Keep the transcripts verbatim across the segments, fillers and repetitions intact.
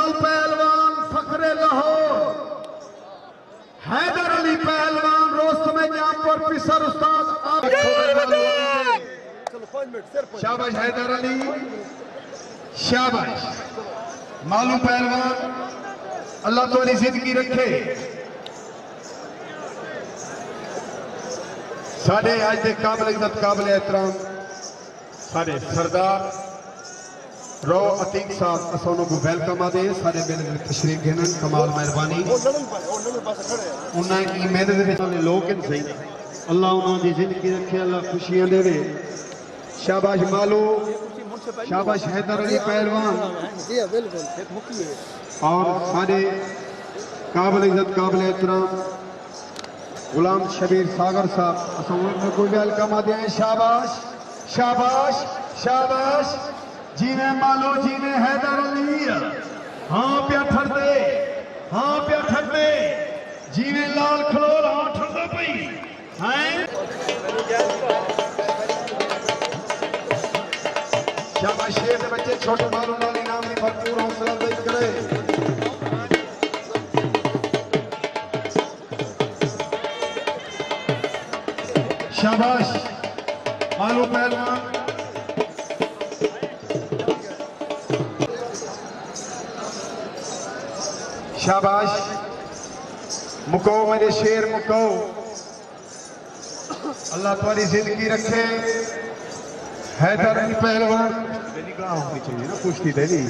मालू पहलवान फखरे लाहौर, हैदर अली पहलवान रोस्तम जामपुर पिसर उस्ताद। शाबाश हैदर अली, शाबाश मालू पहलवान, अल्लाह तुम्हारी जिंदगी रखे। साढ़े अज के काबिल इज्जत काबिल एहतराम साढ़े सरदार रो अतीक साहब असों को वेलकम आदे सारे मेले में तशरीफ घेन कमाल मेहरबानी उन्हें मेले के लोग सही अल्लाह उन्होंने जिंदगी रखे, अल्लाह खुशियां देवे। शाबाश मालू, शाबाश हैदर अली पहलवान और सारे काबिल इज्जत काबिल एहतराम गुलाम शबीर सागर साहब असों को वेलकम आदे हैं। शाबाश शाबाश शाबाश जीने मालो जीने हैदर अली, हाँ प्या ठरदे, हाँ प्या ठरदे जीने लाल खलोर, हाँ ठरदा पई हैं। शाबाश शेर दे बच्चे छोटे मालो नाल इनाम दी भरपूर हौसला अफजाई करे। शाबाश मालो पहलवान, शाबाश मुको मेरे शेर मुको, अल्लाह तुम्हारी जिंदगी रखे। हैदर अली पहलवान निगाह होनी चाहिए ना कुश्ती देनी।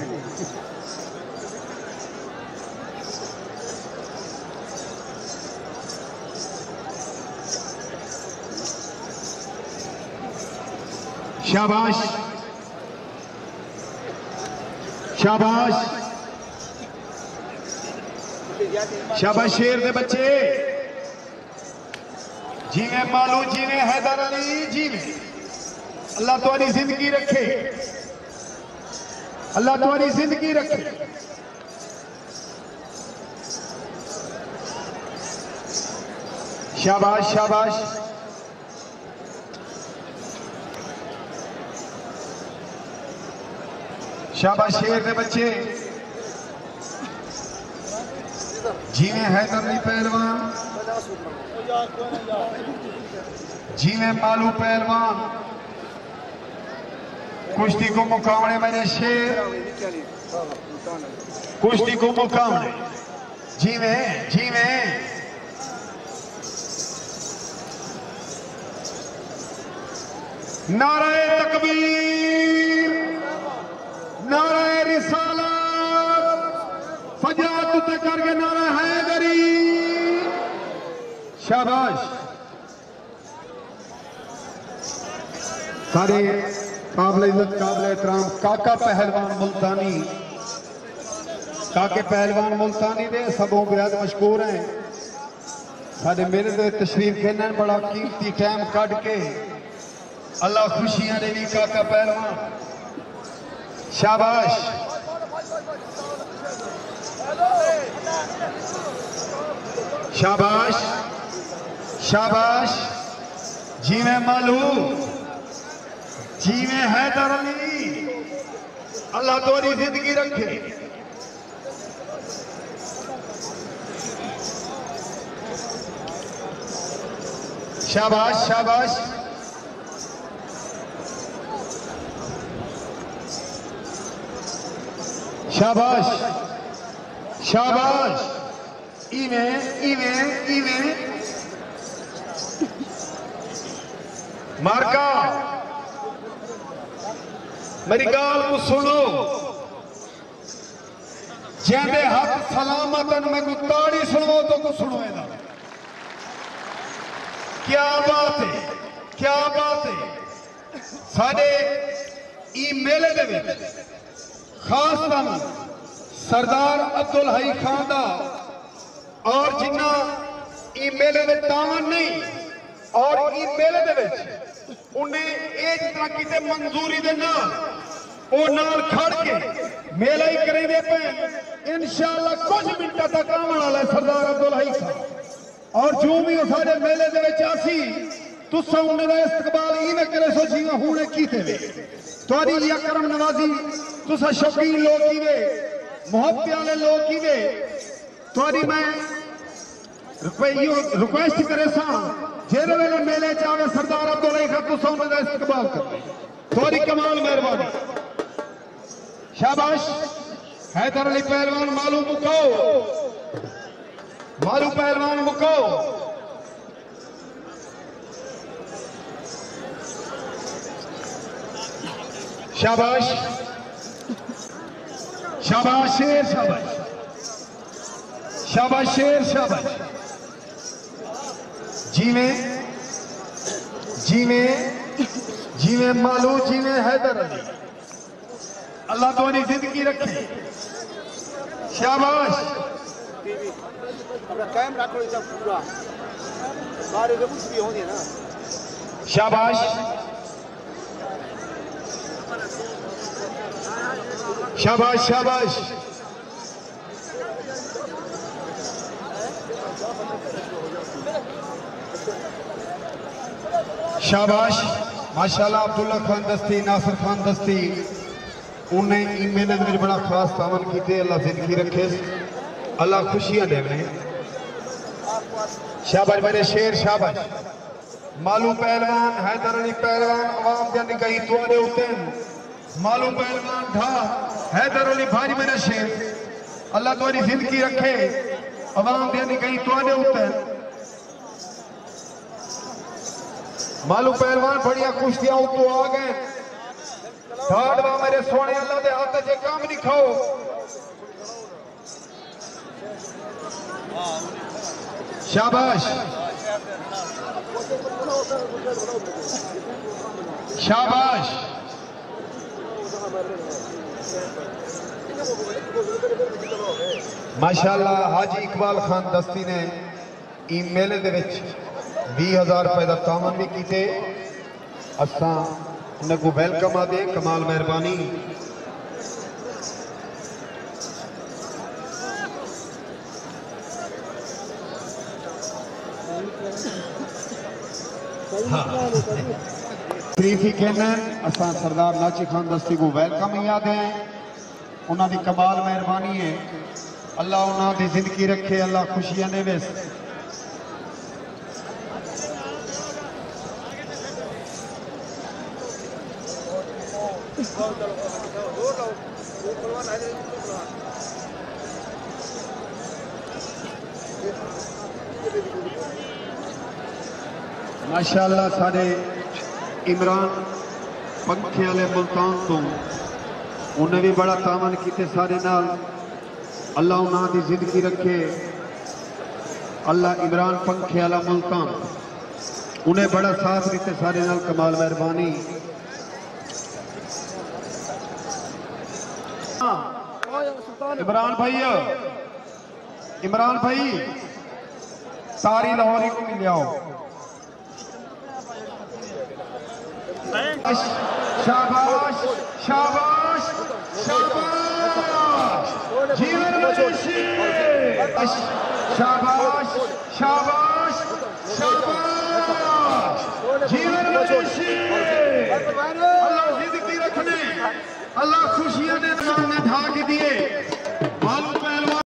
शाबाश शाबाश शाबाश शेर दे बच्चे जीवे मालू जीवे हैदर अली जीवे, अल्लाह तुम्हारी जिंदगी रखे, अल्लाह तुम्हारी जिंदगी रखे। शाबाश शाबाश शाबाश शेर दे बच्चे जीवे हैदर अली पहलवान, जीवे मालू पहलवान, कुश्ती को मुकाबले मेरे शेर, कुश्ती को मुकाबले जीवे जीवे। नारे तकबीर, नारे रिसालत, फजात उते करके नारा हैदरी। शाबाश सारे काबिल इज्जत काबिल एहतराम काका पहलवान मुल्तानी, काके पहलवान मुल्तानी दे सबों बेहद मशहूर हैं। सारे मेरे दे तशरीफ घेन बड़ा कीमती टाइम कट के अल्लाह खुशियां देवी काका पहलवान। शाबाश शाबाश शाबाश जीवे मालू जीवे हैदर अली, अल्लाह तुम्हारी जिंदगी रखे। शाबाश शाबाश शाबाश शाबाश इवे इवे इवे मार्का मेरी गाल को सुनो, जेंदे हाथ सलामतन मैं को ताड़ी सुनो तो को सुनो इधर। क्या बात है, क्या बात है। साडे ई मेले दे विच खास तौर सरदार अब्दुल हई खान दा और जिन्ना ई मेले में तावन नहीं और ई मेले दे विच उन्हें एक तरह की मंजूरी दे नाल ओ नाल खड़ के मेला ही करेंगे पे इंशाअल्लाह कुछ मिनट तक आने वाला सरदार अब्दुल हई खान। और जो भी सारे मेले दे विच आसी तुसा उन्हें दा इस्तकबाल इवें करे सो जिवें हुणे कीते वे। तुहाडी या करम नवाजी तुसा शौकीन लोग कीवे मुहब्बत वाले लोग की वे थोड़ी मैं रिक्वेस्ट करे सा जेरे वेले मेले चावे सरदार अब्दुल हई खान तुसा उन्हें दा इस्तकबाल कर थोड़ी कमाल मेहरबानी शाबाश हैदर अली पहलवान मालूम मुकाओ मालू पहलवान मुकाओ शाबाश शाबाश शेर शाबाश शाबाश शेर शाबाश जीवे जीवे जीवे मालू जीवे हैदर अली अल्लाह तुम्हारी जिंदगी रखे शाबाश कायम रखो इधर पूरा बाहर से कुछ भी होने ना शाबाश शाबाश शाबाश शाबाश माशाल्लाह अब्दुल्ला खान दस्ती नासिर खान दस्ती उन्हें ई मेहनत में बड़ा खास तावन किए अल्लाह जिंदगी रखे अल्लाह खुशियां देवे शाबाश मेरे शेर शाबाश मालू पहलवान हैदर अली पहलवान अवाम के निगाही तुआरे उते मालू पहलवान ढा हैदर अली भारी मेरा शेर अल्लाह तुम्हारी जिंदगी रखे अवाम के निगाही तुआरे उते मालू पहलवान बढ़िया कुश्तियां उतो आ गए ढाडवा मेरे सोने अल्लाह दे हाथ च काम नहीं खाओ शाबाश शाबाश माशाल्लाह हाजी इकबाल खान दस्ती ने ई मेले दे विच बीस हजार रुपए का तामन भी किए असा उन्हें वेलकम आदे कमाल मेहरबानी हाँ शरीफ ही कहना असा सरदार नाची खान दस्ती को वेलकम ही आदे उन्होंने कमाल मेहरबानी है अल्लाह उन्होंने जिंदगी रखे अल्लाह खुशियां ने वेस माशाल्लाह साढ़े इमरान पंखे वाले मुल्तान तो उन्हें भी बड़ा तावन किए सारे नाल अल्लाह उन्होंने जिंदगी रखे अल्लाह इमरान पंखे वाला मुल्तान उन्हें बड़ा साथ दिते सारे नाल कमाल मेहरबानी इमरान भाई इमरान भाई सारी लाहौरी को मिल आओ शाबाश शाबाश शाबाश जीवन मनुष्य शाबाश शाबाश शाबाश जीवन मनुष्य अल्लाह जिंदगी रखने अल्लाह खुशियां ने ढाक दिए